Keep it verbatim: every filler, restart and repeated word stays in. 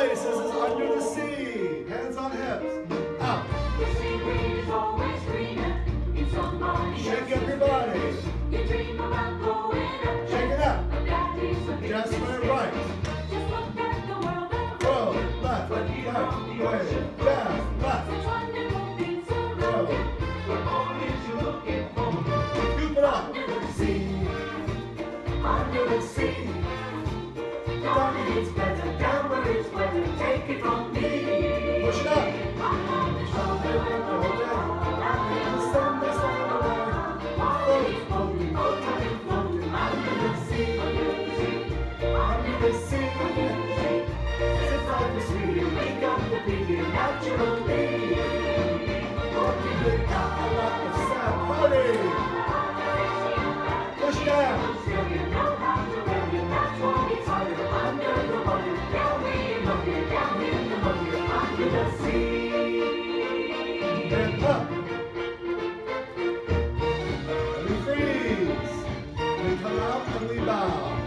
face. This is under the sea. Hands on hips. Out. The sea is always greener in somebody Shake up your body. You dream about going up. Shake it up. That is a big Just went mistake. right. Just look at the world around Go. you. Left. But you Right. know the Way. ocean. Down. Left. Such wonderful things Go. around you. What more is you looking for? Scoop it up. Under the sea. Under the sea. Down where it's better. Down where it's wetter. Take it from me. Push it up. I'm on the shoulder and the water. I'm in the sun that's on the water. Floating, floating, floating, floating. Under the sea. Under the sea. Under the sea. Sit like the sea. Wake up the baby naturally. Floating it out like a sad Party. Push down. So you know how to run it. That's why it's harder. Under the water. Down in the water. Down in the water. Under the sea. And up. And we freeze. We come out and we bow.